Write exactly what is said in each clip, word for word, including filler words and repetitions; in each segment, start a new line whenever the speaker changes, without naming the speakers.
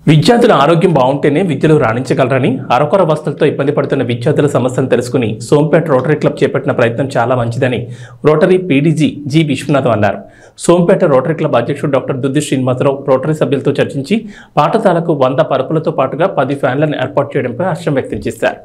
విద్యార్థుల ఆరోగ్యం బాగుంటేనే విద్యలో రాణించగలరని అరకొర వస్తువులతో ఇబ్బంది పడుతున్న విద్యార్థుల సమస్యను తెలుసుకుని సోంపేట రోటరీ క్లబ్ చేపట్టిన ప్రయత్నం చాలా మంచిదని రోటరీ పీడీజీ జి విశ్వనాథం అన్నారు. సోంపేట రోటరీ క్లబ్ అధ్యక్షుడు డాక్టర్ దుద్ది శ్రీనివాసరావు రోటరీ సభ్యులతో చర్చించి పాఠశాలకు వంద పరుపులతో పాటుగా పది ఫ్యాన్లను ఏర్పాటు చేయడంపై హర్షం వ్యక్తం చేశారు.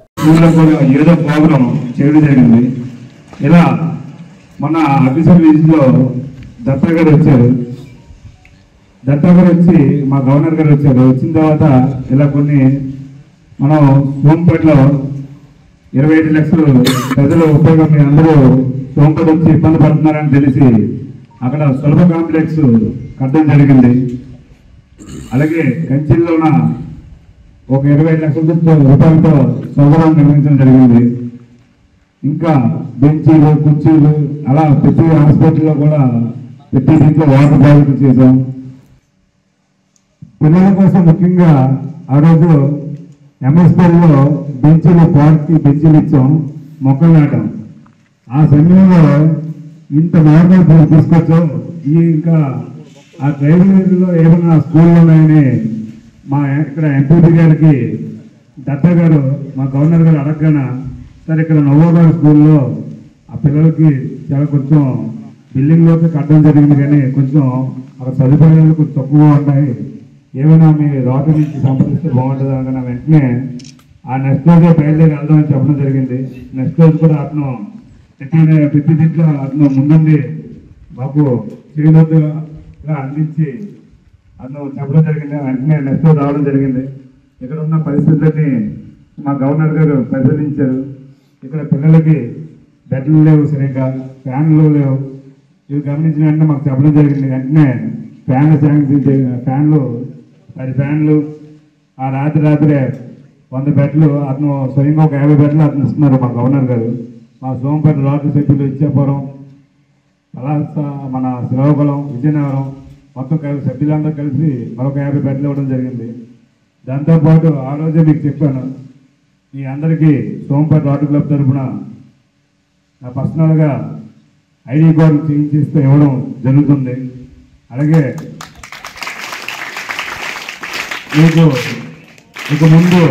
ఇలా మన ఆఫీసర్ విజిట్లో దత్తా గారు వచ్చారు. దత్తా గారు వచ్చి మా గవర్నర్ గారు వచ్చారు. వచ్చిన తర్వాత ఇలా కొన్ని మనం సోంపేటలో ఇరవై ఐదు లక్షలు ప్రజల ఉపయోగం మీ అందరూ సోంపేట వచ్చి ఇబ్బంది పడుతున్నారని తెలిసి అక్కడ సులభ కాంప్లెక్స్ కట్టడం జరిగింది. అలాగే కంచిలోన ఒక ఇరవై ఐదు లక్షల రూపాయలతో సౌకర్యం నిర్మించడం జరిగింది. ఇంకా బెంచీలు కుర్చీలు అలా ప్రతి హాస్పిటల్లో కూడా ప్రతి దీంట్లో వాటర్ ప్రాజెక్టు చేసాం. పిల్లల కోసం ముఖ్యంగా ఆ రోజు ఎంఎస్పీలో బెంచీలు పార్క్కి బెంచీలు ఇచ్చాం, మొక్కలు నాటాం. ఆ సమయంలో ఇంత నార్మల్ తీసుకొచ్చాం. ఈ ఇంకా ఆ ట్రైబుల్లో ఏమైనా స్కూల్లో ఉన్నాయని మా ఇక్కడ ఎంపీపీ గారికి దత్తా గారు మా గవర్నర్ గారు అడగగానే సరే ఇక్కడ నవోదయ స్కూల్లో ఆ పిల్లలకి చాలా కొంచెం బిల్డింగ్లోకి కట్టడం జరిగింది, కానీ కొంచెం అక్కడ సదుపాయాలు కొంచెం తక్కువగా ఉంటాయి, ఏమైనా మీ రోడ్డు నుంచి సంప్రదిస్తే బాగుంటుంది అనగా వెంటనే ఆ నెక్స్ట్ రోజే బయలుదేరి వెళ్దామని చెప్పడం జరిగింది. నెక్స్ట్ రోజు కూడా అతను ప్రతి ప్రతి దీంట్లో అతను ముందుండి మాకు చేయూతగా అందించి అతను చెప్పడం జరిగింది. వెంటనే నెక్స్ట్ రోజు రావడం జరిగింది. ఇక్కడ ఉన్న పరిస్థితులని మా గవర్నర్ గారు పరిశీలించారు. ఇక్కడ పిల్లలకి బెడ్లు లేవు, సరిగ్గా ఫ్యాన్లు లేవు. ఇవి గమనించిన వెంటనే మాకు చెప్పడం జరిగింది. వెంటనే ఫ్యాన్లు శాంక్షన్ ఫ్యాన్లు పది ఫ్యాన్లు ఆ రాత్రి రాత్రే వంద బెడ్లు అతను స్వయంగా ఒక యాభై బెడ్లు అతను ఇస్తున్నారు మా గవర్నర్ గారు. మా సోంపేట రోడ్డు సభ్యులు ఇచ్చాపురం, పలాస, మన శ్రీకాకుళం, విజయనగరం మొత్తం కలిసి సభ్యులందరూ కలిసి మరొక యాభై బెడ్లు ఇవ్వడం జరిగింది. దాంతోపాటు ఆ రోజే మీకు చెప్పాను, మీ అందరికీ సోంపేట రోడ్డు క్లబ్ తరఫున నా పర్సనల్గా ఐడి కార్డు చేయించిస్తే ఇవ్వడం జరుగుతుంది. అలాగే మీకు ఇక ముందు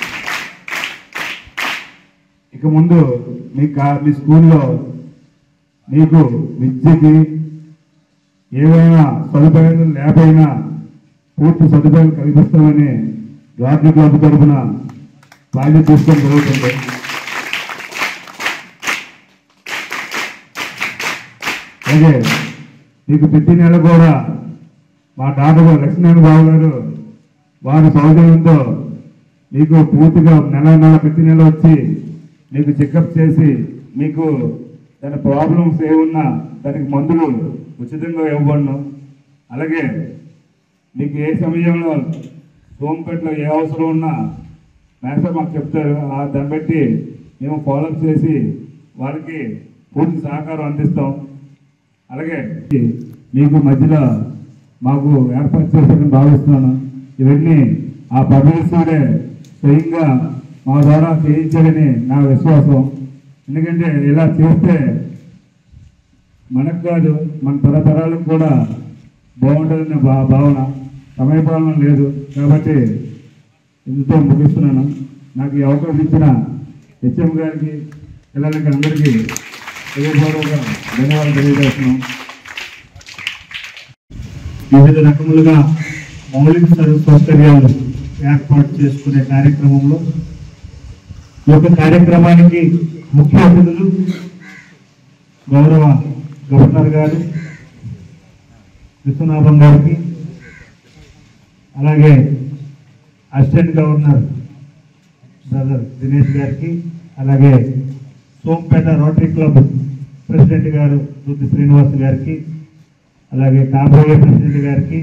ఇక ముందు మీ కా మీ స్కూల్లో మీకు విద్యకి ఏవైనా సదుపాయాలు లేకపోయినా పూర్తి సదుపాయాలు కల్పిస్తామని రోటరీ క్లబ్ తరఫున బాధ్యత తీసుకోవడం జరుగుతుంది. అలాగే మీకు ప్రతి నెల కూడా మా డాక్టర్ లక్ష్మీనారాయణ బాబు గారు వారి సౌజన్యంతో మీకు పూర్తిగా నెల నెల ప్రతి నెల వచ్చి మీకు చెకప్ చేసి మీకు దాని ప్రాబ్లమ్స్ ఏమున్నా దానికి మందులు ఉచితంగా ఇవ్వబడను. అలాగే మీకు ఏ సమయంలో సోంపేటలో ఏ అవసరం ఉన్నా మేనేజర్ మాకు చెప్తారు. దాన్ని బట్టి మేము ఫాలోఅప్ చేసి వారికి పూర్తి సహకారం అందిస్తాం. అలాగే మీకు మధ్యలో మాకు ఏర్పాటు చేశారని భావిస్తున్నాను. ఇవన్నీ ఆ పరమేశ్వరుడే స్వయంగా మా ద్వారా చేయించాడని నా విశ్వాసం. ఎందుకంటే ఇలా చేస్తే మనకు కాదు, మన తరతరాలకు కూడా బాగుంటుందనే భా భావన సమయపాలన లేదు. కాబట్టి ఇందుతో ముగిస్తున్నాను. నాకు ఈ అవకాశం ఇచ్చిన హెచ్ఎం గారికి, పిల్లలకి అందరికీ హృదయపూర్వక ధన్యవాదాలు తెలియజేస్తున్నాం. వివిధ రకములుగా మౌలిక సౌకర్యాలు ఏర్పాటు చేసుకునే కార్యక్రమంలో ఈ యొక్క కార్యక్రమానికి ముఖ్య అతిథులు గౌరవ గవర్నర్ గారు విశ్వనాథం గారికి, అలాగే అసిస్టెంట్ గవర్నర్ బ్రదర్ దినేష్ గారికి, అలాగే సోంపేట రోటరీ క్లబ్ ప్రెసిడెంట్ గారు దుద్ది శ్రీనివాస్ గారికి, అలాగే కాబోయే ప్రెసిడెంట్ గారికి,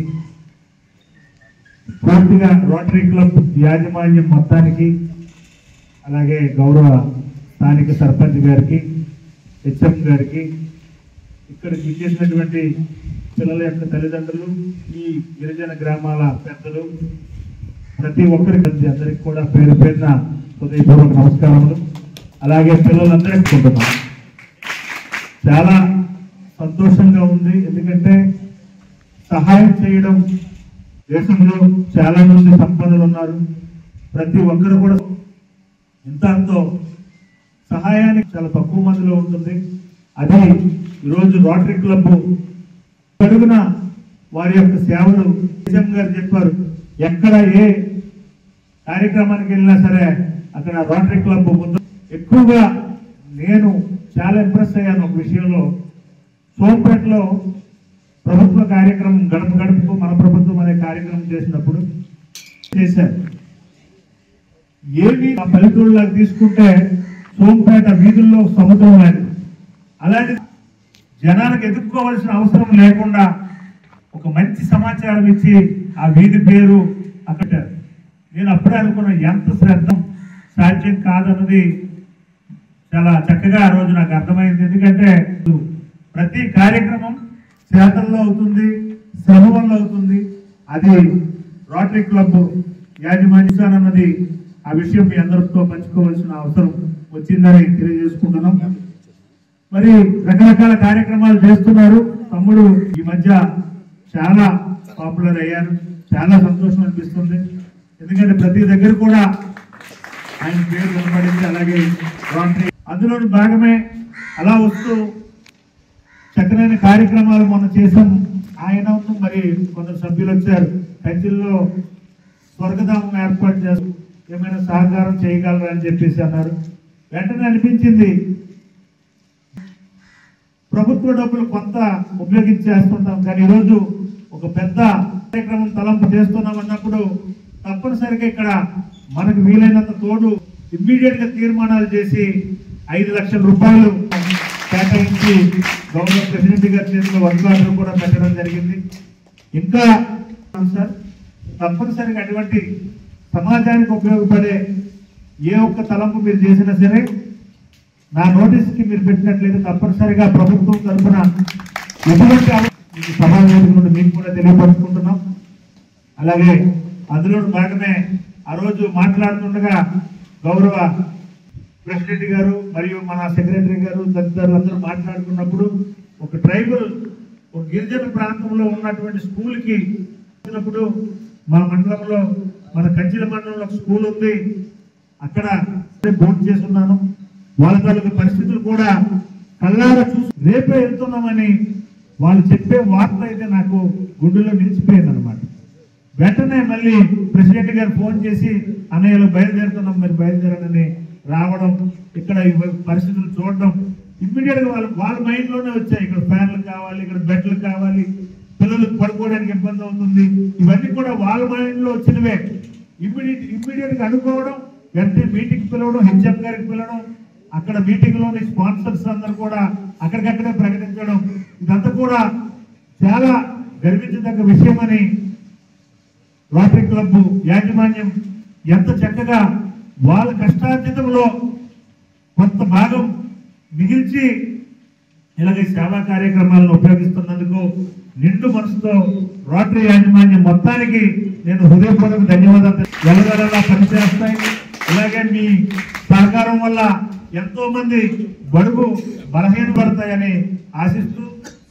పూర్తిగా రోటరీ క్లబ్ యాజమాన్యం మొత్తానికి, అలాగే గౌరవ స్థానిక సర్పంచ్ గారికి, హెచ్ఎం గారికి, ఇక్కడికి ఇచ్చేసినటువంటి పిల్లల యొక్క తల్లిదండ్రులు, ఈ గిరిజన గ్రామాల పెద్దలు, ప్రతి ఒక్కరికి అందరికి కూడా పేరు పేరున హృదయపూర్వక నమస్కారములు. అలాగే పిల్లలందరికీ ఉంటున్నాం. చాలా సంతోషంగా ఉంది. ఎందుకంటే సహాయం చేయడం దేశంలో చాలా మంది సంపన్నులు ఉన్నారు. ప్రతి ఒక్కరు కూడా ఇంత అంతో సహాయానికి చాలా తక్కువ మందిలో ఉంటుంది. అది ఈరోజు రోటరీ క్లబ్ అడుగున వారి యొక్క సేవలు నిజం గారు చెప్పారు. ఎక్కడ ఏ కార్యక్రమానికి వెళ్ళినా సరే అక్కడ రోటరీ క్లబ్ ముందు ఎక్కువగా నేను చాలా ఇంప్రెస్ అయ్యాను. ఒక విషయంలో సోంపేటలో ప్రభుత్వ కార్యక్రమం గడప గడపకు మన ప్రభుత్వం అనే కార్యక్రమం చేసినప్పుడు చేశారు. ఏవి ఆ పల్లెటూళ్ళకి తీసుకుంటే సోంపేట వీధుల్లో సముద్రం లేదు. అలాంటి జనానికి ఎదుర్కోవాల్సిన అవసరం లేకుండా ఒక మంచి సమాచారం ఇచ్చి ఆ వీధి పేరు అక్కడ నేను అప్పుడే అనుకున్న ఎంత శ్రద్ధ సాధ్యం కాదన్నది చాలా చక్కగా ఆ రోజు నాకు అర్థమైంది. ఎందుకంటే ప్రతి కార్యక్రమం చేతల్లో అవుతుంది, శ్రమ వల్ల అవుతుంది. అది రోటరీ క్లబ్ యాజమాన్యం అన్నది ఆ విషయం మీ అందరితో పంచుకోవాల్సిన అవసరం వచ్చిందని తెలియజేసుకుంటున్నాం. మరి రకరకాల కార్యక్రమాలు చేస్తున్నారు. తమ్ముడు ఈ మధ్య చాలా పాపులర్ అయ్యారు. చాలా సంతోషం అనిపిస్తుంది. ఎందుకంటే ప్రతి దగ్గర కూడా ఆయన పేరు కనబడింది. అలాగే రోటరీ అందులోని భాగమే అలా వస్తూ చక్కనైన కార్యక్రమాలు మొన్న చేసాం. ఆయన మరి కొందరు సభ్యులు వచ్చారు. కంచిల్లో స్వర్గధామం ఏర్పాటు చేస్తూ ఏమైనా సహకారం చేయగలరా అని చెప్పేసి అన్నారు. వెంటనే అనిపించింది ప్రభుత్వ డబ్బులు కొంత ఉపయోగించేస్తుంటాం, కానీ ఈరోజు ఒక పెద్ద కార్యక్రమం తలంపు చేస్తున్నాం అన్నప్పుడు తప్పనిసరిగా ఇక్కడ మనకు వీలైనంత తోడు ఇమ్మీడియట్ గా తీర్మానాలు చేసి ఐదు లక్షల రూపాయలు కేటాయించి గవర్నర్ ప్రెసిడెంట్ గారి చేతిలో వర్క్ ఆర్డర్ కూడా పెట్టడం జరిగింది. ఇంకా సార్ తప్పనిసరిగా అటువంటి సమాజానికి ఉపయోగపడే ఏ ఒక్క తలంపు మీరు చేసినా సరే నా నోటీస్ కి మీరు పెట్టినట్లయితే తప్పనిసరిగా ప్రభుత్వం తరఫున ఎటువంటి సమాజం నుండి మీకు కూడా తెలియపరుచుకుంటున్నాం. అలాగే అందులో భాగమే ఆ రోజు మాట్లాడుతుండగా గౌరవ ప్రెసిడెంట్ గారు మరియు మన సెక్రటరీ గారు తదితరులు అందరూ మాట్లాడుకున్నప్పుడు ఒక ట్రైబల్ ఒక గిరిజన ప్రాంతంలో ఉన్నటువంటి స్కూల్ కి వచ్చినప్పుడు మా మండలంలో మన కంచిల మండలంలో ఒక స్కూల్ ఉంది. అక్కడ భోజనం చేస్తున్నాను. వాళ్ళ తాలూకు పరిస్థితులు కూడా కళ్ళారా చూసి రేపే వెళ్తున్నామని వాళ్ళు చెప్పే వార్త అయితే నాకు గుండెల్లో నిలిచిపోయింది అనమాట. వెంటనే మళ్ళీ ప్రెసిడెంట్ గారు ఫోన్ చేసి అన్నయ్యలో బయలుదేరుతున్నాం, మరి బయలుదేరనని రావడం, ఇక్కడ పరిస్థితులు చూడడం ఇమ్మీడియట్ గా వాళ్ళు వాళ్ళ మైండ్ లోనే వచ్చాయి. ఇక్కడ ఫ్యాన్లు కావాలి, ఇక్కడ బెడ్లు కావాలి, పిల్లలకు పడుకోవడానికి ఇబ్బంది అవుతుంది. ఇవన్నీ కూడా వాళ్ళ మైండ్ లో వచ్చినవే. ఇమ్మీడియట్ ఇమ్మీడియట్ గా అనుకోవడం, వెంటనే మీటింగ్ పిలవడం, హెచ్ఎం గారికి పిలవడం, అక్కడ మీటింగ్ లోని స్పాన్సర్స్ అందరూ కూడా అక్కడికక్కడే ప్రకటించడం, ఇదంతా కూడా చాలా గర్వించదగ్గ విషయం అని రోటరీ క్లబ్ యాజమాన్యం ఎంత చక్కగా వాళ్ళ కష్టార్జితంలో కొంత భాగం మిగిల్చి ఇలాగే సేవా కార్యక్రమాలను ఉపయోగిస్తున్నందుకు నిండు మనసుతో రోటరీ యాజమాన్యం మొత్తానికి నేను హృదయపూర్వక ధన్యవాదాలు. ఎల్లగలలా పనిచేస్తాయి. ఇలాగే మీ సహకారం వల్ల ఎంతో మంది బడుగు బలహీనపడతాయని ఆశిస్తూ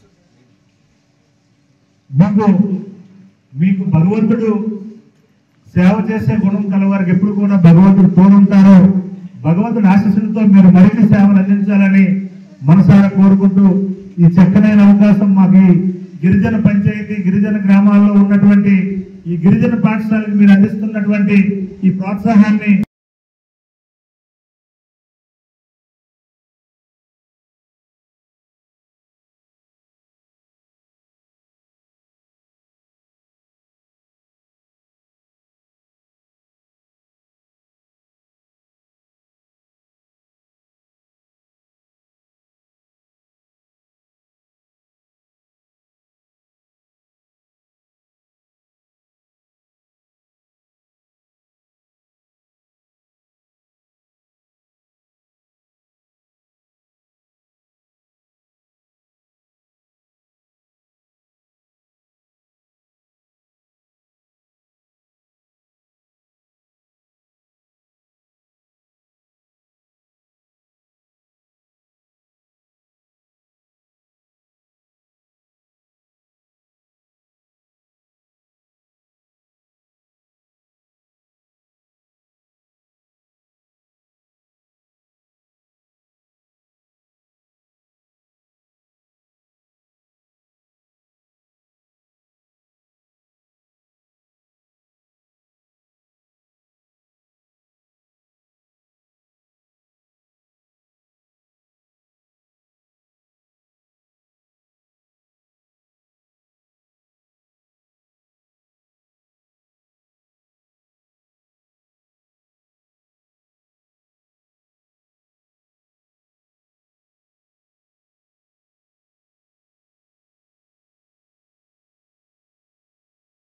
మీకు మీకు భగవంతుడు సేవ చేసే గుణం కలవారికి ఎప్పుడు కూడా భగవంతుడు తోడుంటారు. భగవంతుడి ఆశీస్సులతో మీరు మరిన్ని సేవలు అందించాలని మనసారా కోరుకుంటూ ఈ చక్కనైన అవకాశం మాకు గిరిజన పంచాయతీ గిరిజన గ్రామాల్లో ఉన్నటువంటి ఈ గిరిజన పాఠశాలకు మీరు అందిస్తున్నటువంటి ఈ ప్రోత్సాహాన్ని